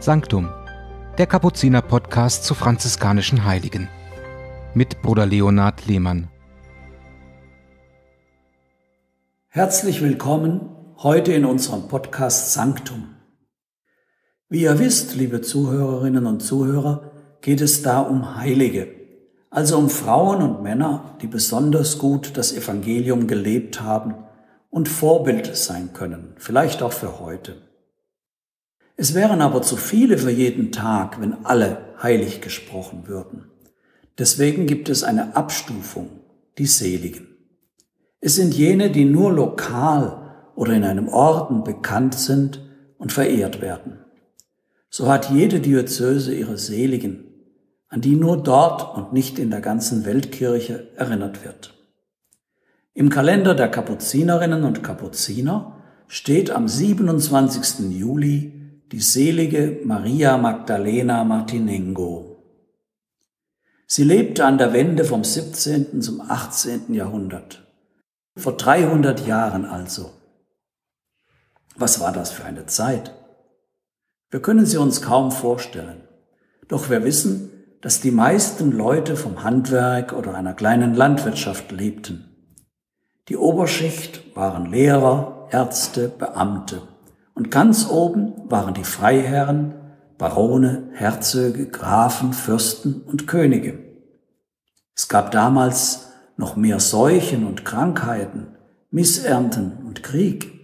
Sanctum, der Kapuziner-Podcast zu franziskanischen Heiligen. Mit Bruder Leonhard Lehmann. Herzlich willkommen heute in unserem Podcast Sanctum. Wie ihr wisst, liebe Zuhörerinnen und Zuhörer, geht es da um Heilige, also um Frauen und Männer, die besonders gut das Evangelium gelebt haben und Vorbild sein können, vielleicht auch für heute. Es wären aber zu viele für jeden Tag, wenn alle heilig gesprochen würden. Deswegen gibt es eine Abstufung, die Seligen. Es sind jene, die nur lokal oder in einem Orden bekannt sind und verehrt werden. So hat jede Diözese ihre Seligen, an die nur dort und nicht in der ganzen Weltkirche erinnert wird. Im Kalender der Kapuzinerinnen und Kapuziner steht am 27. Juli die selige Maria Magdalena Martinengo. Sie lebte an der Wende vom 17. zum 18. Jahrhundert, vor 300 Jahren also. Was war das für eine Zeit? Wir können sie uns kaum vorstellen, doch wir wissen, dass die meisten Leute vom Handwerk oder einer kleinen Landwirtschaft lebten. Die Oberschicht waren Lehrer, Ärzte, Beamte. Und ganz oben waren die Freiherren, Barone, Herzöge, Grafen, Fürsten und Könige. Es gab damals noch mehr Seuchen und Krankheiten, Missernten und Krieg.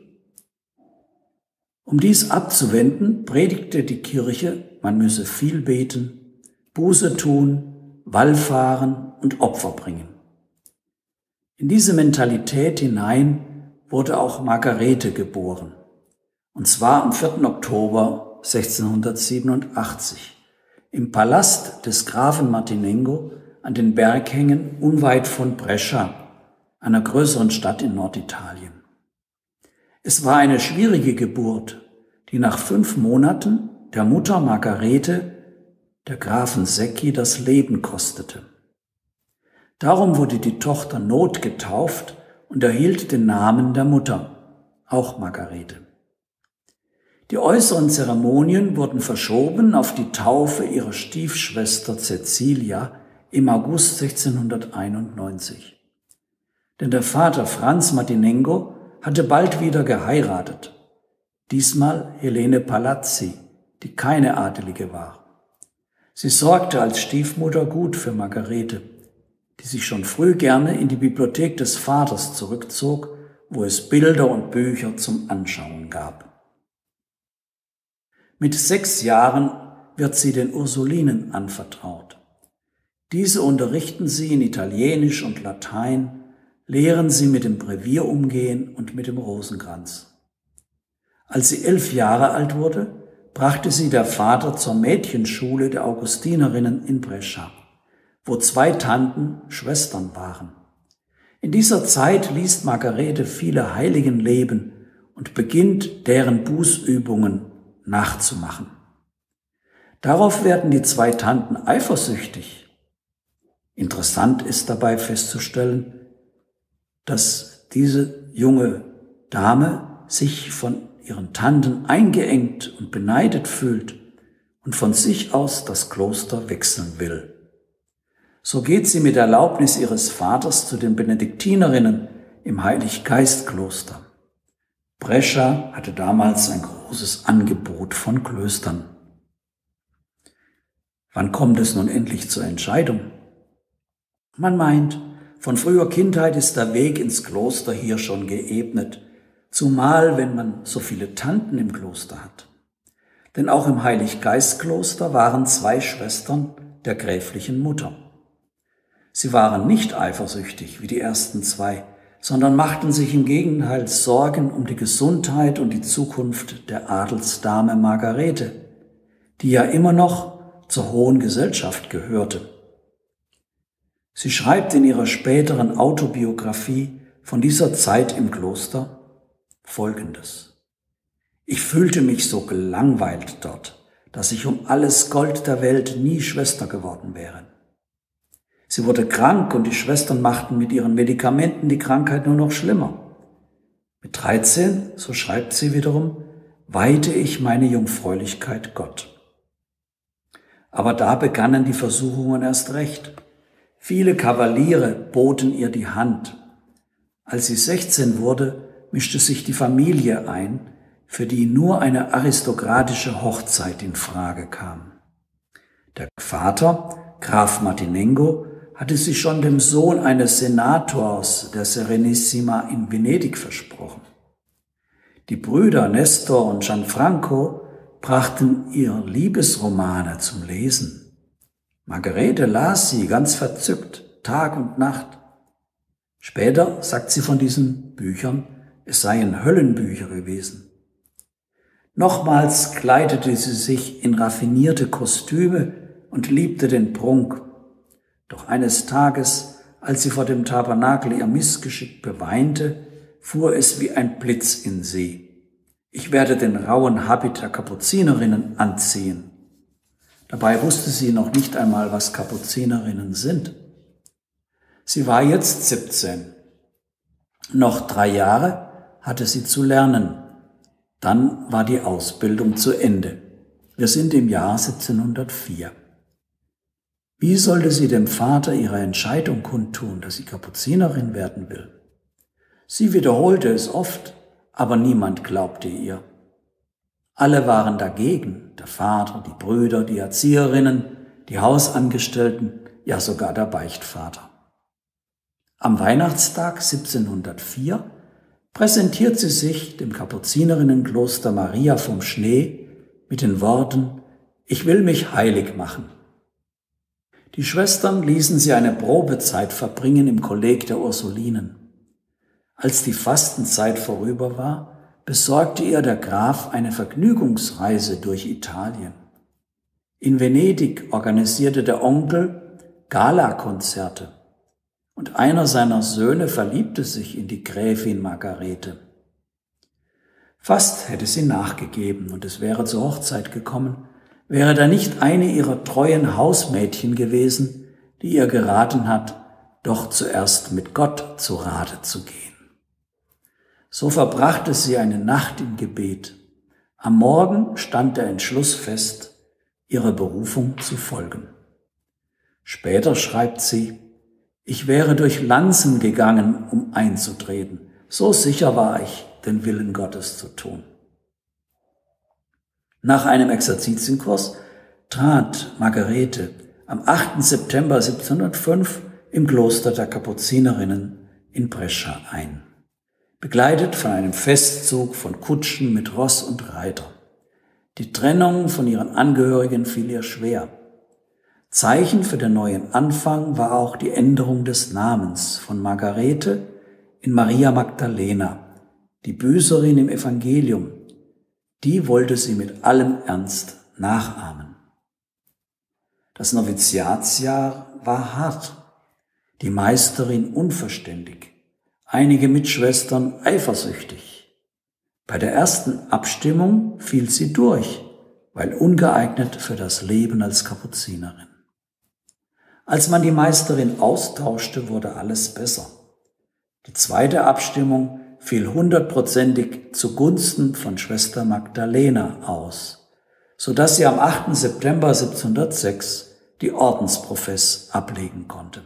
Um dies abzuwenden, predigte die Kirche, man müsse viel beten, Buße tun, wallfahren und Opfer bringen. In diese Mentalität hinein wurde auch Margarete geboren. Und zwar am 4. Oktober 1687 im Palast des Grafen Martinengo an den Berghängen unweit von Brescia, einer größeren Stadt in Norditalien. Es war eine schwierige Geburt, die nach 5 Monaten der Mutter Margarete, der Grafen Secchi, das Leben kostete. Darum wurde die Tochter Not getauft und erhielt den Namen der Mutter, auch Margarete. Die äußeren Zeremonien wurden verschoben auf die Taufe ihrer Stiefschwester Cäcilia im August 1691. Denn der Vater Franz Martinengo hatte bald wieder geheiratet, diesmal Helene Palazzi, die keine Adelige war. Sie sorgte als Stiefmutter gut für Margarete, die sich schon früh gerne in die Bibliothek des Vaters zurückzog, wo es Bilder und Bücher zum Anschauen gab. Mit 6 Jahren wird sie den Ursulinen anvertraut. Diese unterrichten sie in Italienisch und Latein, lehren sie mit dem Brevier umgehen und mit dem Rosenkranz. Als sie 11 Jahre alt wurde, brachte sie der Vater zur Mädchenschule der Augustinerinnen in Brescia, wo 2 Tanten Schwestern waren. In dieser Zeit liest Margarete viele Heiligen leben und beginnt, deren Bußübungen nachzumachen. Darauf werden die 2 Tanten eifersüchtig. Interessant ist dabei festzustellen, dass diese junge Dame sich von ihren Tanten eingeengt und beneidet fühlt und von sich aus das Kloster wechseln will. So geht sie mit Erlaubnis ihres Vaters zu den Benediktinerinnen im Heiliggeistkloster. Brescia hatte damals ein großes Angebot von Klöstern. Wann kommt es nun endlich zur Entscheidung? Man meint, von früher Kindheit ist der Weg ins Kloster hier schon geebnet, zumal wenn man so viele Tanten im Kloster hat. Denn auch im Heiliggeistkloster waren 2 Schwestern der gräflichen Mutter. Sie waren nicht eifersüchtig wie die ersten 2, sondern machten sich im Gegenteil Sorgen um die Gesundheit und die Zukunft der Adelsdame Margarete, die ja immer noch zur hohen Gesellschaft gehörte. Sie schreibt in ihrer späteren Autobiografie von dieser Zeit im Kloster Folgendes: Ich fühlte mich so gelangweilt dort, dass ich um alles Gold der Welt nie Schwester geworden wäre. Sie wurde krank und die Schwestern machten mit ihren Medikamenten die Krankheit nur noch schlimmer. Mit 13, so schreibt sie wiederum, weihte ich meine Jungfräulichkeit Gott. Aber da begannen die Versuchungen erst recht. Viele Kavaliere boten ihr die Hand. Als sie 16 wurde, mischte sich die Familie ein, für die nur eine aristokratische Hochzeit in Frage kam. Der Vater, Graf Martinengo, hatte sie schon dem Sohn eines Senators der Serenissima in Venedig versprochen. Die Brüder Nestor und Gianfranco brachten ihr Liebesromane zum Lesen. Margarete las sie ganz verzückt, Tag und Nacht. Später sagt sie von diesen Büchern, es seien Höllenbücher gewesen. Nochmals kleidete sie sich in raffinierte Kostüme und liebte den Prunk. Doch eines Tages, als sie vor dem Tabernakel ihr Missgeschick beweinte, fuhr es wie ein Blitz in sie. Ich werde den rauen Habit der Kapuzinerinnen anziehen. Dabei wusste sie noch nicht einmal, was Kapuzinerinnen sind. Sie war jetzt 17. Noch 3 Jahre hatte sie zu lernen. Dann war die Ausbildung zu Ende. Wir sind im Jahr 1704. Wie sollte sie dem Vater ihre Entscheidung kundtun, dass sie Kapuzinerin werden will? Sie wiederholte es oft, aber niemand glaubte ihr. Alle waren dagegen, der Vater, die Brüder, die Erzieherinnen, die Hausangestellten, ja sogar der Beichtvater. Am Weihnachtstag 1704 präsentiert sie sich dem Kapuzinerinnenkloster Maria vom Schnee mit den Worten: Ich will mich heilig machen. Die Schwestern ließen sie eine Probezeit verbringen im Kolleg der Ursulinen. Als die Fastenzeit vorüber war, besorgte ihr der Graf eine Vergnügungsreise durch Italien. In Venedig organisierte der Onkel Galakonzerte und einer seiner Söhne verliebte sich in die Gräfin Margarete. Fast hätte sie nachgegeben und es wäre zur Hochzeit gekommen, wäre da nicht eine ihrer treuen Hausmädchen gewesen, die ihr geraten hat, doch zuerst mit Gott zu Rate zu gehen. So verbrachte sie eine Nacht im Gebet. Am Morgen stand der Entschluss fest, ihrer Berufung zu folgen. Später schreibt sie: Ich wäre durch Lanzen gegangen, um einzutreten. So sicher war ich, den Willen Gottes zu tun. Nach einem Exerzitienkurs trat Margarete am 8. September 1705 im Kloster der Kapuzinerinnen in Brescia ein, begleitet von einem Festzug von Kutschen mit Ross und Reiter. Die Trennung von ihren Angehörigen fiel ihr schwer. Zeichen für den neuen Anfang war auch die Änderung des Namens von Margarete in Maria Magdalena, die Büßerin im Evangelium. Die wollte sie mit allem Ernst nachahmen. Das Noviziatsjahr war hart, die Meisterin unverständig, einige Mitschwestern eifersüchtig. Bei der ersten Abstimmung fiel sie durch, weil ungeeignet für das Leben als Kapuzinerin. Als man die Meisterin austauschte, wurde alles besser. Die zweite Abstimmung fiel 100%ig zugunsten von Schwester Magdalena aus, sodass sie am 8. September 1706 die Ordensprofess ablegen konnte.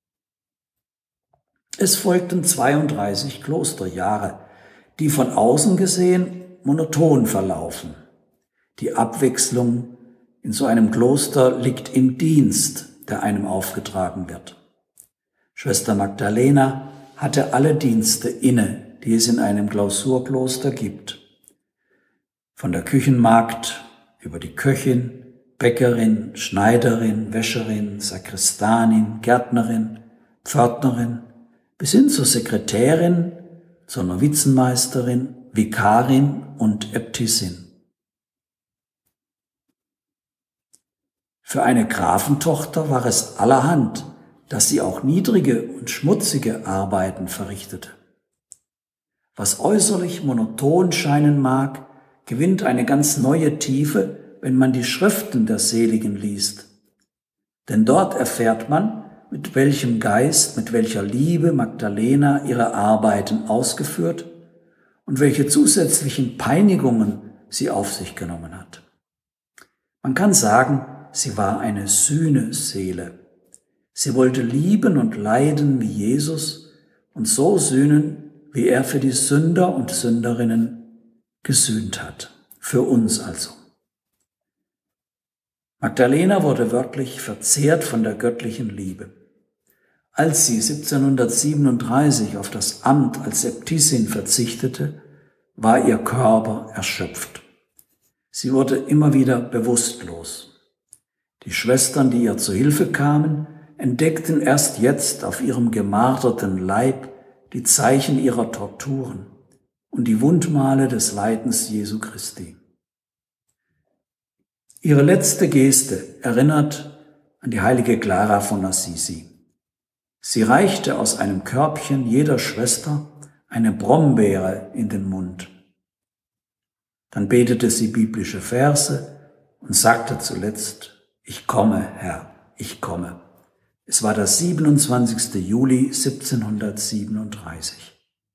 Es folgten 32 Klosterjahre, die von außen gesehen monoton verlaufen. Die Abwechslung in so einem Kloster liegt im Dienst, der einem aufgetragen wird. Schwester Magdalena hatte alle Dienste inne, die es in einem Klausurkloster gibt. Von der Küchenmagd über die Köchin, Bäckerin, Schneiderin, Wäscherin, Sakristanin, Gärtnerin, Pförtnerin, bis hin zur Sekretärin, zur Novizenmeisterin, Vikarin und Äbtissin. Für eine Grafentochter war es allerhand, dass sie auch niedrige und schmutzige Arbeiten verrichtete. Was äußerlich monoton scheinen mag, gewinnt eine ganz neue Tiefe, wenn man die Schriften der Seligen liest. Denn dort erfährt man, mit welchem Geist, mit welcher Liebe Magdalena ihre Arbeiten ausgeführt und welche zusätzlichen Peinigungen sie auf sich genommen hat. Man kann sagen, sie war eine Sühneseele. Sie wollte lieben und leiden wie Jesus und so sühnen, wie er für die Sünder und Sünderinnen gesühnt hat. Für uns also. Magdalena wurde wörtlich verzehrt von der göttlichen Liebe. Als sie 1737 auf das Amt als Äbtissin verzichtete, war ihr Körper erschöpft. Sie wurde immer wieder bewusstlos. Die Schwestern, die ihr zu Hilfe kamen, entdeckten erst jetzt auf ihrem gemarterten Leib die Zeichen ihrer Torturen und die Wundmale des Leidens Jesu Christi. Ihre letzte Geste erinnert an die heilige Clara von Assisi. Sie reichte aus einem Körbchen jeder Schwester eine Brombeere in den Mund. Dann betete sie biblische Verse und sagte zuletzt: Ich komme, Herr, ich komme. Es war der 27. Juli 1737.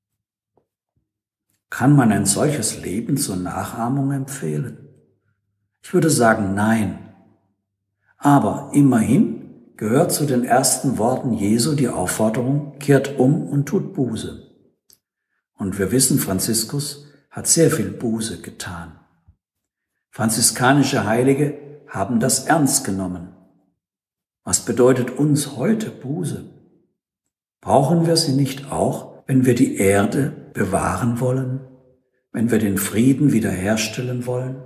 Kann man ein solches Leben zur Nachahmung empfehlen? Ich würde sagen, nein. Aber immerhin gehört zu den ersten Worten Jesu die Aufforderung: Kehrt um und tut Buße. Und wir wissen, Franziskus hat sehr viel Buße getan. Franziskanische Heilige haben das ernst genommen. Was bedeutet uns heute Buße? Brauchen wir sie nicht auch, wenn wir die Erde bewahren wollen, wenn wir den Frieden wiederherstellen wollen?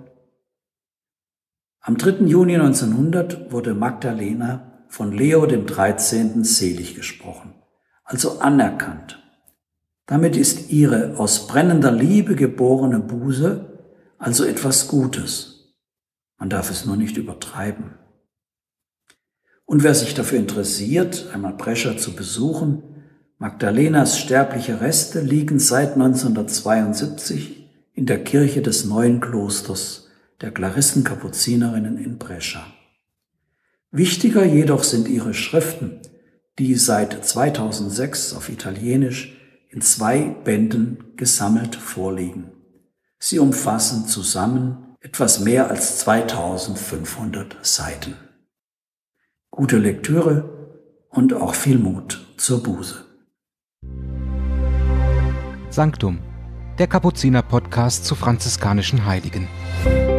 Am 3. Juni 1900 wurde Magdalena von Leo XIII. Selig gesprochen, also anerkannt. Damit ist ihre aus brennender Liebe geborene Buße also etwas Gutes. Man darf es nur nicht übertreiben. Und wer sich dafür interessiert, einmal Brescia zu besuchen, Magdalenas sterbliche Reste liegen seit 1972 in der Kirche des neuen Klosters der Klarissen-Kapuzinerinnen in Brescia. Wichtiger jedoch sind ihre Schriften, die seit 2006 auf Italienisch in 2 Bänden gesammelt vorliegen. Sie umfassen zusammen etwas mehr als 2500 Seiten. Gute Lektüre und auch viel Mut zur Buße. Sanctum, der Kapuziner-Podcast zu franziskanischen Heiligen.